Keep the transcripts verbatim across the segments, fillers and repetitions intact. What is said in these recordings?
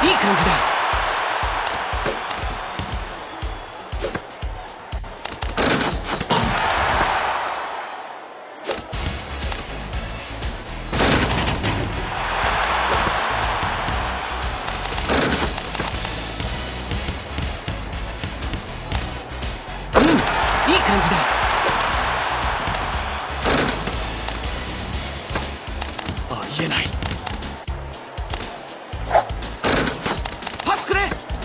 いい感じだ。うん、いい感じだ。ありえない。パスくれ。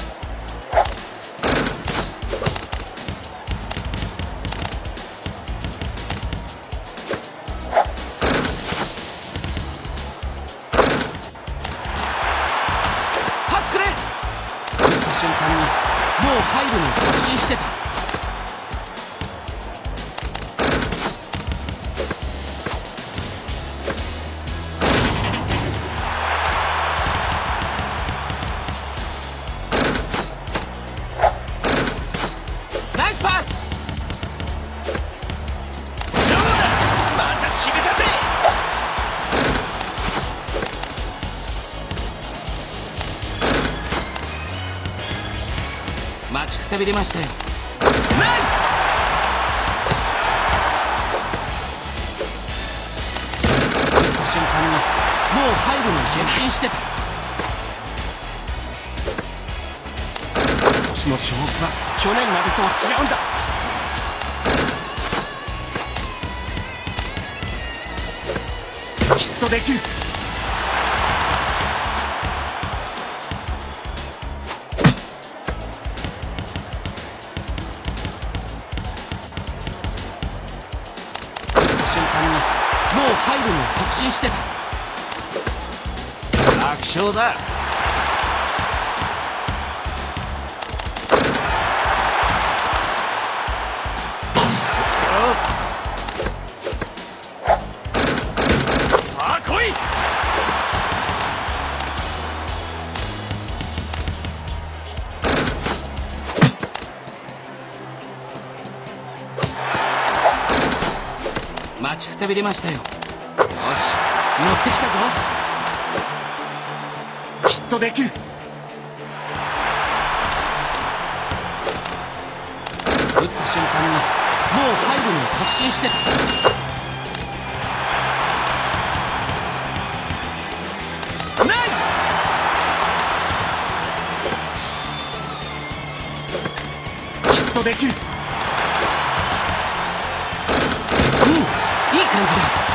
パスくれ。打った瞬間にもう入るのを確信してた。ナイスパス。 どうだ、また決めたぜ。 待ちくたびれましたよ。 ナイス。 打った瞬間にもう入るのを確信してた。 今年の勝負は去年までとは違うんだ。きっとできる。 打った瞬間にもう入るのを確信してた。 楽勝だ。さあ来い。 待ちくたびれましたよ。よし、乗ってきたぞ。 きっとできる。 打った瞬間にもう入るのを確信してた。 ナイス。きっとできる。 うん、いい感じだ。